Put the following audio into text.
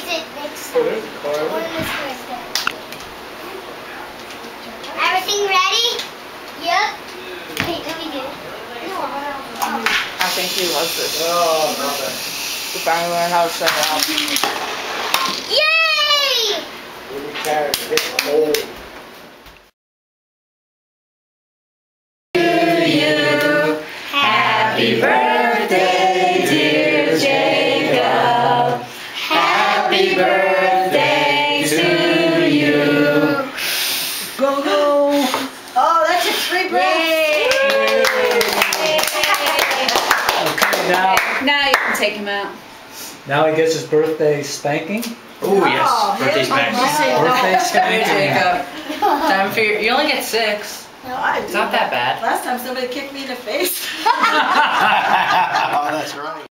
it next time. Or this Thursday. Everything ready? Yep. Wait, let me do it. I think he loves this. Oh, not bad. He finally learned how to set it up. Yay! Little carrot, it's old. Happy birthday, dear Jacob. Happy birthday to you. Go, go! Oh, that's a 3 breaths. Okay, Now you can take him out. now he gets his birthday spanking. Oh yes, birthday spanking. Birthday spanking. Jacob. Time for you only get 6. No, I It's not that bad. Last time somebody kicked me in the face. Oh, that's right.